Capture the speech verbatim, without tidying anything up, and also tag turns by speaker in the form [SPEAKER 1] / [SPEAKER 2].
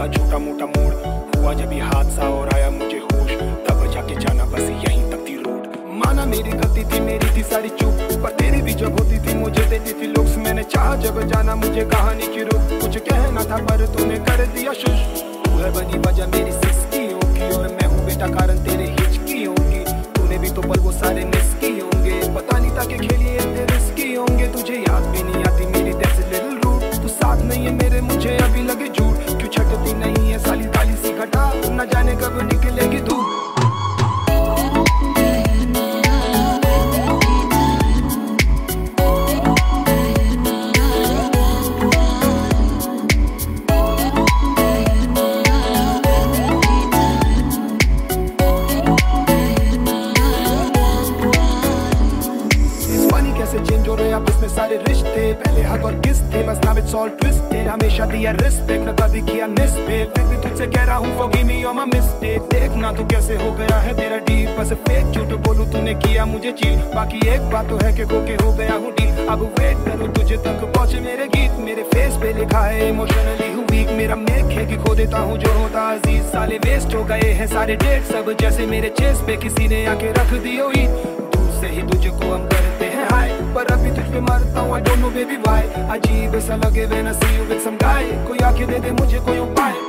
[SPEAKER 1] था छोटा मोटा मोड़, हुआ जब ये हादसा और आया मुझे होश, तब जाके जाना बस यहीं तक थी रोड। माना मेरी गलती थी, मेरी थी सारी चूक, पर तेरी भी जब होती थी मुझे देती थी लुक्स। मैंने चाहा जब जाना मुझे कहानी की रुक, कुछ कहना था पर तूने कर दिया शुश। तू है बनी वजह मेरी सिसकियों की, और मैं हूँ बेटा कारण तेरे हिचकियों की। तूने भी तो पल वो सारे मिस किए होंगे, पता नहीं था कि खेलिए इतने रिस्की होंगे। तुझे याद भी नहीं आती मेरी दैट्स अ लिटिल रूड, तू साथ नहीं है मेरे मुझे अभी लगे झूठ। क्यों छटती नहीं है साली ताली सी घटा, न जाने कब निकलेगी धूप। कैसे चेंज हो रहे अब इसमें सारे रिश्ते, पहले हक और किस थे बस नाउ इट्स ऑल ट्विस्टेड। हमेशा दिया रिस्पेक्ट न कभी किया मिसबिहेव, फिर भी तुझसे कह रहा हूँ forgive me on my mistake. देखना तू कैसे हो गया है तेरा डीप, बस फेक झूठ बोलूं तूने किया मुझे चीट। बाकी एक बात तो है कि खो के हो गया हूँ डीप, अब वेट करूँ तुझे तक पहुंचे मेरे गीत। मेरे फेस पे लिखा है इमोशनली हूँ वीक, मेरा मेक है कि खो देता हूँ जो होता अजीज। साले वेस्ट हो गए हैं सारे डेट सब, जैसे मेरे चेस्ट पे किसी ने आके रख दी हो ईद। दूर से ही तुझको हम करते हैं हाय, पर अभी तुझ पे मरता हूँ I don't know baby why। अजीब सा लगे when I see you with some guy, कोई आके दे दे मुझे कोई उपाय।